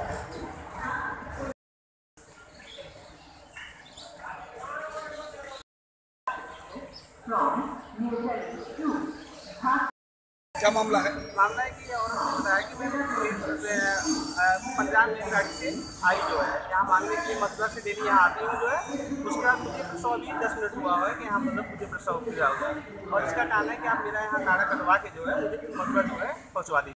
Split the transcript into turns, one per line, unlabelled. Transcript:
क्या मामला है?
मामला है कि औरत ने बताया कि मैं पंजाब में गाड़ी से आई जो है यहाँ मांगने के लिए मथुरा से डेली यहाँ आती हूँ जो है। उसके बाद मुझे प्रसव अभी 10 मिनट हुआ है कि यहाँ मतलब मुझे प्रसव किया हुआ है और इसका कहना है कि आप मेरा यहाँ नाड़ा कटवा के जो है मुझे मथुरा जो है पहुँचवा दीजिए।